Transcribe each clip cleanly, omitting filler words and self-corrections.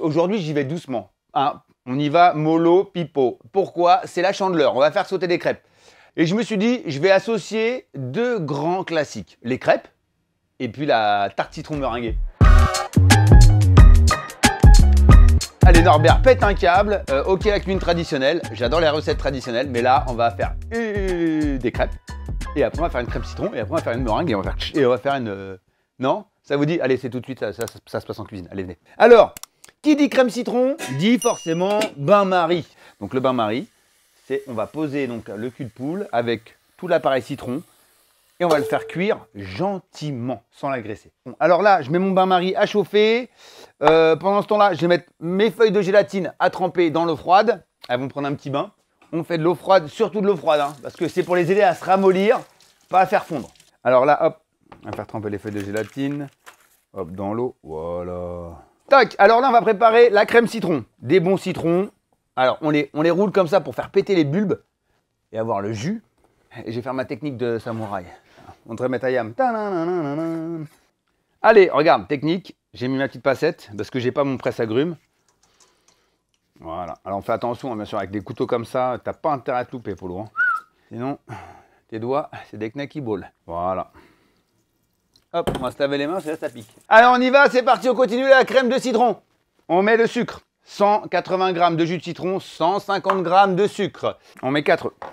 aujourd'hui, j'y vais doucement. Hein, on y va mollo, pipo. Pourquoi? C'est la Chandeleur. On va faire sauter des crêpes. Et je me suis dit, je vais associer deux grands classiques. Les crêpes et puis la tarte citron meringuée. Allez Norbert, pète un câble. Ok la cuisine traditionnelle. J'adore les recettes traditionnelles. Mais là, on va faire des crêpes. Et après, on va faire une crêpe citron. Et après, on va faire une meringue. Et on va faire une... Non? Ça vous dit? Allez, c'est tout de suite. Ça se passe en cuisine. Allez, venez. Alors, qui dit crème citron dit forcément bain-marie. Donc le bain-marie, c'est on va poser donc le cul de poule avec tout l'appareil citron et on va le faire cuire gentiment sans l'agresser. Bon, alors là, je mets mon bain-marie à chauffer. Pendant ce temps-là, je vais mettre mes feuilles de gélatine à tremper dans l'eau froide. Elles vont prendre un petit bain. On fait de l'eau froide, surtout de l'eau froide, hein, parce que c'est pour les aider à se ramollir, pas à faire fondre. Alors là, hop, on va faire tremper les feuilles de gélatine. Hop, dans l'eau, voilà. Tac, alors là, on va préparer la crème citron. Des bons citrons. Alors, on les roule comme ça pour faire péter les bulbes et avoir le jus. Et je vais faire ma technique de samouraï. Montrer mes taillam. Allez, regarde, technique. J'ai mis ma petite passette parce que j'ai pas mon presse-agrumes. Voilà. Alors, on fait attention, bien sûr, avec des couteaux comme ça, t'as pas intérêt à te louper, Polo. Hein. Sinon, tes doigts, c'est des knacky balls. Voilà. Hop, on va se laver les mains, ça pique. Alors on y va, c'est parti, on continue la crème de citron. On met le sucre, 180 g de jus de citron, 150 g de sucre. On met 4 œufs.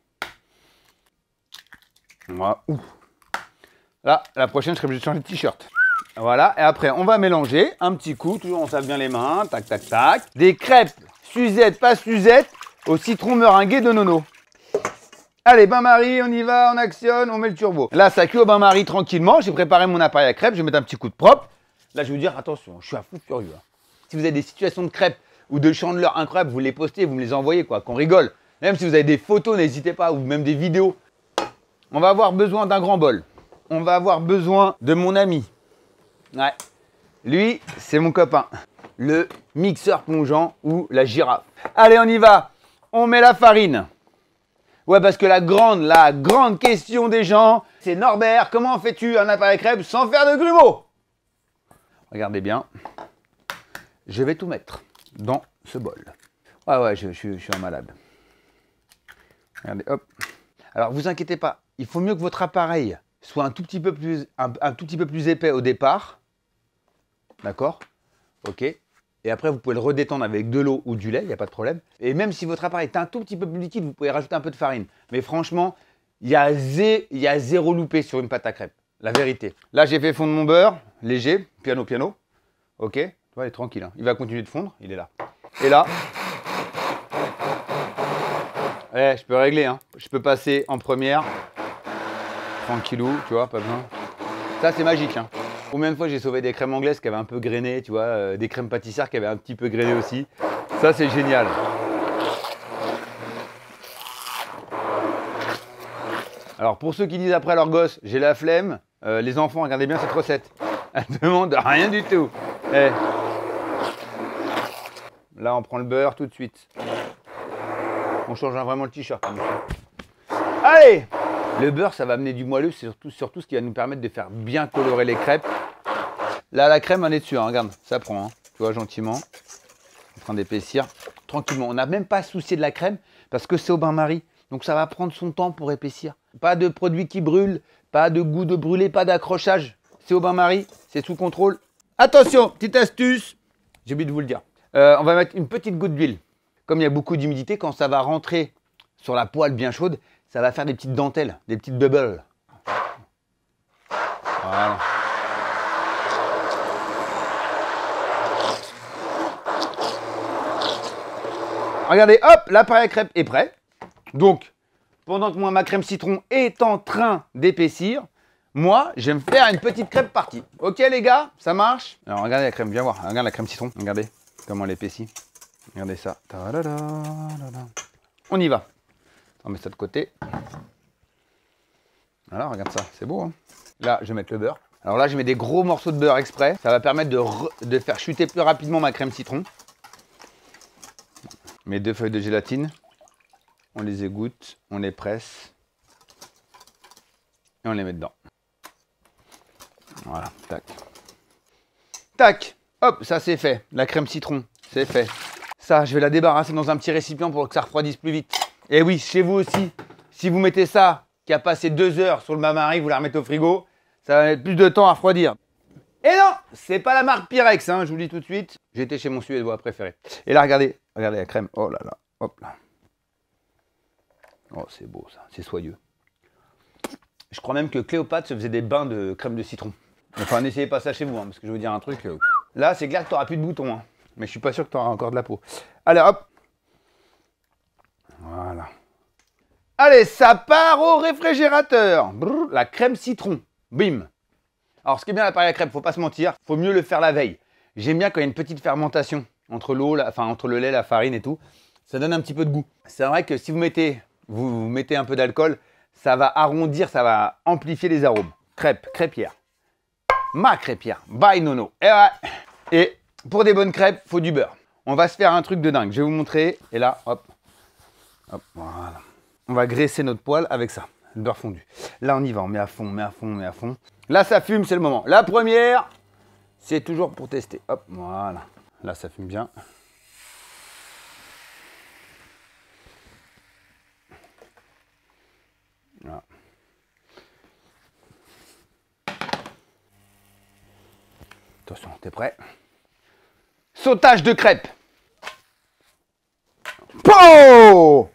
Voilà. Là, la prochaine, je serai obligé de changer de t-shirt. Voilà, et après, on va mélanger un petit coup, toujours on se lave bien les mains, tac, tac, tac. Des crêpes Suzette, pas Suzette, au citron meringué de Nono. Allez, bain-marie, on y va, on actionne, on met le turbo. Là, ça cuit au bain-marie tranquillement. J'ai préparé mon appareil à crêpes, je vais mettre un petit coup de propre. Là, je vais vous dire, attention, je suis un fou furieux. Hein. Si vous avez des situations de crêpes ou de chandeleur incroyables, vous les postez, vous me les envoyez, quoi, qu'on rigole. Même si vous avez des photos, n'hésitez pas, ou même des vidéos. On va avoir besoin d'un grand bol. On va avoir besoin de mon ami. Ouais, lui, c'est mon copain. Le mixeur plongeant ou la girafe. Allez, on y va. On met la farine. Ouais, parce que la grande question des gens, c'est Norbert, comment fais-tu un appareil crêpe sans faire de grumeaux? Regardez bien. Je vais tout mettre dans ce bol. Ouais, je suis un malade. Regardez, hop. Alors, vous inquiétez pas, il faut mieux que votre appareil soit un tout petit peu plus épais au départ. D'accord? Ok. Et après, vous pouvez le redétendre avec de l'eau ou du lait, il n'y a pas de problème. Et même si votre appareil est un tout petit peu plus liquide, vous pouvez rajouter un peu de farine. Mais franchement, il y a zéro loupé sur une pâte à crêpes. La vérité. Là, j'ai fait fondre mon beurre, léger, piano. Ok? Tu vois, il est tranquille. Hein. Il va continuer de fondre, il est là. Et là, je peux régler. Hein. Je peux passer en première. Tranquillou, tu vois, pas besoin. Ça, c'est magique. Hein. Combien de fois j'ai sauvé des crèmes anglaises qui avaient un peu grainé, tu vois, des crèmes pâtissières qui avaient un petit peu grainé aussi. Ça, c'est génial. Alors, pour ceux qui disent après leur gosse, j'ai la flemme, les enfants, regardez bien cette recette. Elle ne demande rien du tout. Eh. Là, on prend le beurre tout de suite. On change vraiment le t-shirt. Allez! Le beurre, ça va amener du moelleux, c'est surtout ce qui va nous permettre de faire bien colorer les crêpes. Là, la crème, elle est dessus, hein, regarde, ça prend, hein, tu vois, gentiment. En train d'épaissir tranquillement. On n'a même pas à se soucier de la crème parce que c'est au bain-marie. Donc, ça va prendre son temps pour épaissir. Pas de produits qui brûlent, pas de goût de brûlé, pas d'accrochage. C'est au bain-marie, c'est sous contrôle. Attention, petite astuce, j'ai oublié de vous le dire. On va mettre une petite goutte d'huile. Comme il y a beaucoup d'humidité, quand ça va rentrer sur la poêle bien chaude, ça va faire des petites dentelles, des petites bubbles. Voilà. Regardez, hop, l'appareil à crêpes est prêt. Donc, pendant que moi, ma crème citron est en train d'épaissir, moi, je vais me faire une petite crêpe partie. Ok, les gars, ça marche? Alors, regardez la crème, viens voir. Regarde la crème citron. Regardez comment elle épaissit. Regardez ça. On y va. On met ça de côté. Voilà, regarde ça, c'est beau. Hein, là, je vais mettre le beurre. Alors là, je mets des gros morceaux de beurre exprès. Ça va permettre de faire chuter plus rapidement ma crème citron. Mes 2 feuilles de gélatine. On les égoutte, on les presse. Et on les met dedans. Voilà, tac. Tac. Hop, ça c'est fait. La crème citron, c'est fait. Ça, je vais la débarrasser dans un petit récipient pour que ça refroidisse plus vite. Et oui, chez vous aussi, si vous mettez ça, qui a passé 2 heures sur le bain-marie, vous la remettez au frigo, ça va mettre plus de temps à refroidir. Et non, c'est pas la marque Pyrex, hein, je vous le dis tout de suite. J'étais chez mon Suédois préféré. Et là, regardez la crème. Oh là là, hop là. Oh, c'est beau ça, c'est soyeux. Je crois même que Cléopâtre se faisait des bains de crème de citron. Enfin, n'essayez pas ça chez vous, hein, parce que je vais vous dire un truc. Là, c'est clair que tu n'auras plus de boutons, hein, mais je suis pas sûr que tu auras encore de la peau. Allez, hop. Voilà. Allez, ça part au réfrigérateur. Brrr, la crème citron. Bim. Alors, ce qui est bien l'appareil à crêpes, faut pas se mentir, faut mieux le faire la veille. J'aime bien quand il y a une petite fermentation entre l'eau, enfin entre le lait, la farine et tout. Ça donne un petit peu de goût. C'est vrai que si vous mettez un peu d'alcool, ça va arrondir, ça va amplifier les arômes. Crêpes, crêpière. Ma crêpière, by Nono. Et pour des bonnes crêpes, faut du beurre. On va se faire un truc de dingue. Je vais vous montrer. Et là, hop, hop, voilà. On va graisser notre poêle avec ça, le beurre fondu. Là, on y va, on met à fond, on met à fond, on met à fond. Là, ça fume, c'est le moment. La première, c'est toujours pour tester. Hop, voilà. Là, ça fume bien. Voilà. Attention, t'es prêt? Sautage de crêpes. Po!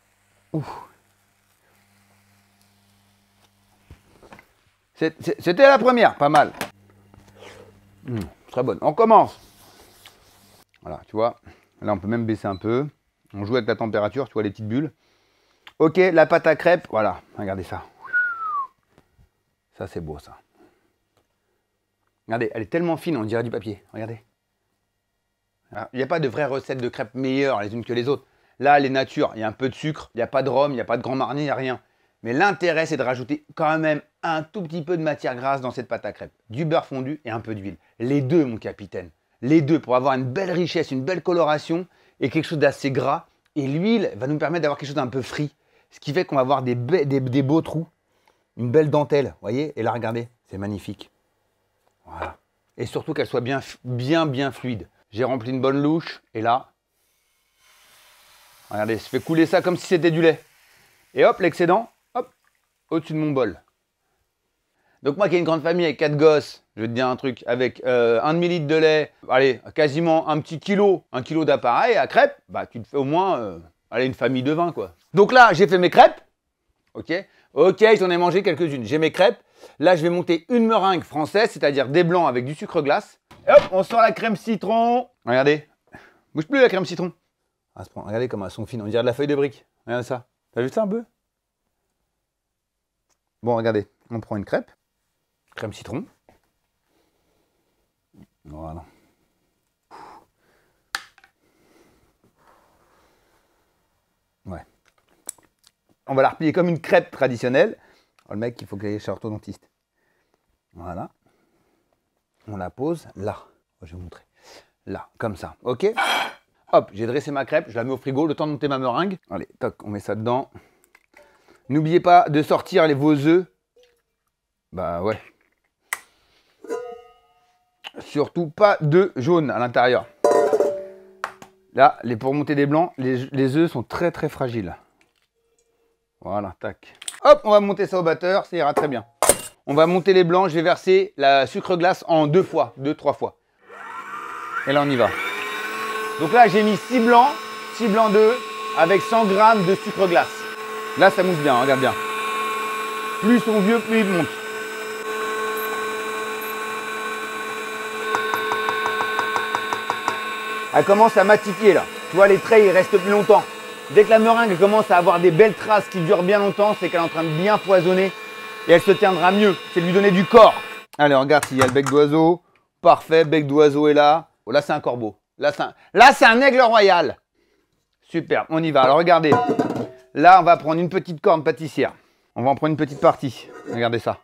C'était la première, pas mal. Très bonne. On commence. Voilà, tu vois. Là, on peut même baisser un peu. On joue avec la température, tu vois les petites bulles. Ok, la pâte à crêpes, voilà. Regardez ça. Ça, c'est beau, ça. Regardez, elle est tellement fine, on dirait du papier. Regardez. Il n'y a pas de vraie recette de crêpes meilleures les unes que les autres. Là, les natures, il y a un peu de sucre, il n'y a pas de rhum, il n'y a pas de grand marnier, il n'y a rien. Mais l'intérêt, c'est de rajouter quand même un tout petit peu de matière grasse dans cette pâte à crêpes. Du beurre fondu et un peu d'huile. Les deux, mon capitaine. Les deux, pour avoir une belle richesse, une belle coloration et quelque chose d'assez gras. Et l'huile va nous permettre d'avoir quelque chose d'un peu frit. Ce qui fait qu'on va avoir des beaux trous. Une belle dentelle, vous voyez. Et là, regardez, c'est magnifique. Voilà. Et surtout qu'elle soit bien fluide. J'ai rempli une bonne louche. Et là, regardez, je fais couler ça comme si c'était du lait. Et hop, l'excédent, hop, au-dessus de mon bol. Donc moi qui ai une grande famille avec 4 gosses, je vais te dire un truc, avec 1 demi-litre de lait, allez, quasiment un petit kilo, 1 kilo d'appareil à crêpes, bah tu te fais au moins, allez, une famille de 20 quoi. Donc là, j'ai fait mes crêpes, ok, j'en ai mangé quelques-unes, j'ai mes crêpes. Là, je vais monter une meringue française, c'est-à-dire des blancs avec du sucre glace. Et hop, on sort la crème citron. Regardez, bouge plus la crème citron. Regardez comme elles sont fines, on dirait de la feuille de brique. Regardez ça. T'as vu ça un peu? Bon, regardez, on prend une crêpe, crème citron. Voilà. Ouais. On va la replier comme une crêpe traditionnelle. Oh, le mec, il faut qu'il aille chez l'orthodontiste. Voilà. On la pose là. Je vais vous montrer. Là, comme ça. Ok? Hop, j'ai dressé ma crêpe, je la mets au frigo, le temps de monter ma meringue. Allez, toc, on met ça dedans. N'oubliez pas de sortir vos œufs. Bah ouais. Surtout pas d'œufs jaunes à l'intérieur. Là, pour monter des blancs, les œufs sont très très fragiles. Voilà, tac. Hop, on va monter ça au batteur, ça ira très bien. On va monter les blancs, je vais verser la sucre glace en 2 fois, 2-3 fois. Et là, on y va. Donc là, j'ai mis 6 blancs d'œufs avec 100 g de sucre glace. Là, ça mousse bien, regarde bien. Plus ils sont vieux, plus ils montent. Elle commence à matifier là. Tu vois, les traits, ils restent plus longtemps. Dès que la meringue commence à avoir des belles traces qui durent bien longtemps, c'est qu'elle est en train de bien foisonner et elle se tiendra mieux. C'est de lui donner du corps. Allez, regarde s'il y a le bec d'oiseau. Parfait, bec d'oiseau est là. Oh, là, c'est un corbeau. Là, c'est un aigle royal. Super, on y va. Alors, regardez. Là, on va prendre une petite corne pâtissière. On va en prendre une petite partie. Regardez ça.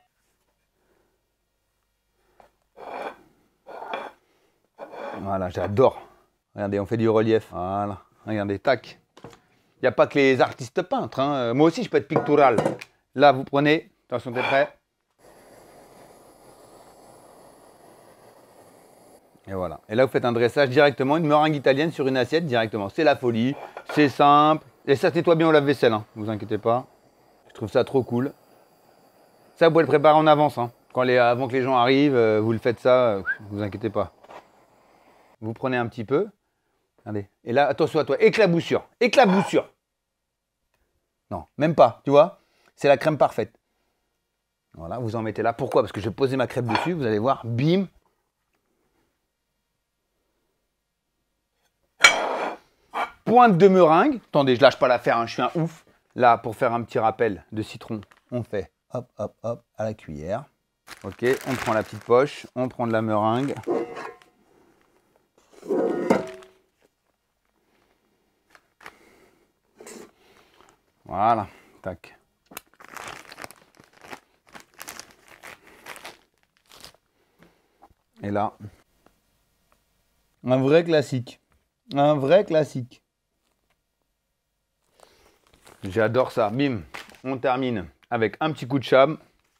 Voilà, j'adore. Regardez, on fait du relief. Voilà, regardez, tac. Il n'y a pas que les artistes peintres. Hein. Moi aussi, je peux être pictural. Là, vous prenez. Attention, t'es prêt? Et voilà. Et là, vous faites un dressage directement, une meringue italienne sur une assiette directement. C'est la folie, c'est simple. Et ça nettoie bien au lave-vaisselle, hein. Ne vous inquiétez pas. Je trouve ça trop cool. Ça, vous pouvez le préparer en avance, hein. Avant que les gens arrivent, vous le faites ça, ne vous inquiétez pas. Vous prenez un petit peu. Regardez. Et là, attention à toi, éclaboussure. Éclaboussure. Non, même pas, tu vois. C'est la crème parfaite. Voilà, vous en mettez là. Pourquoi? Parce que je vais poser ma crêpe dessus, vous allez voir, bim. Pointe de meringue. Attendez, je lâche pas l'affaire, hein, je suis un ouf. Là, pour faire un petit rappel de citron, on fait hop, hop, hop, à la cuillère. Ok, on prend la petite poche, on prend de la meringue. Voilà, tac. Et là, un vrai classique. Un vrai classique. J'adore ça. Bim, on termine avec un petit coup de cham.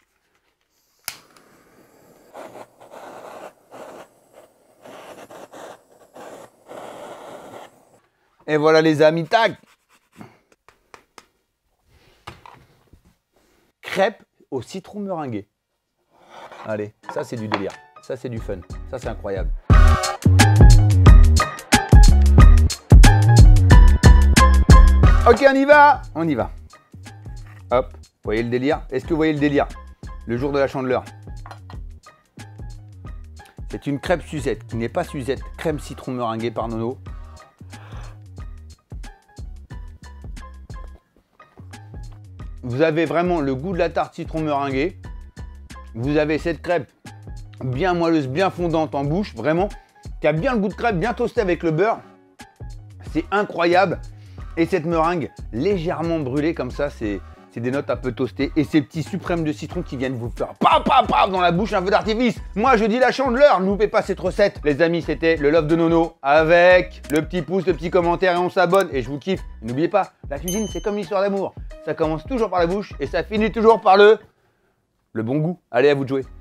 Et voilà les amis, tac. Crêpes au citron meringué. Allez, ça c'est du délire. Ça c'est du fun. Ça c'est incroyable. Ok, on y va. On y va. Hop, vous voyez le délire? Est-ce que vous voyez le délire? Le jour de la Chandeleur. C'est une crêpe Suzette qui n'est pas Suzette. Crème citron meringuée par Nono. Vous avez vraiment le goût de la tarte citron meringuée. Vous avez cette crêpe bien moelleuse, bien fondante en bouche, vraiment, qui a bien le goût de crêpe, bien toastée avec le beurre. C'est incroyable. Et cette meringue légèrement brûlée comme ça, c'est des notes un peu toastées. Et ces petits suprêmes de citron qui viennent vous faire paf, paf, paf dans la bouche, un feu d'artifice. Moi, je dis la Chandeleur, ne loupez pas cette recette. Les amis, c'était le Love de Nono avec le petit pouce, le petit commentaire et on s'abonne. Et je vous kiffe. N'oubliez pas, la cuisine, c'est comme l'histoire d'amour. Ça commence toujours par la bouche et ça finit toujours par le bon goût. Allez, à vous de jouer.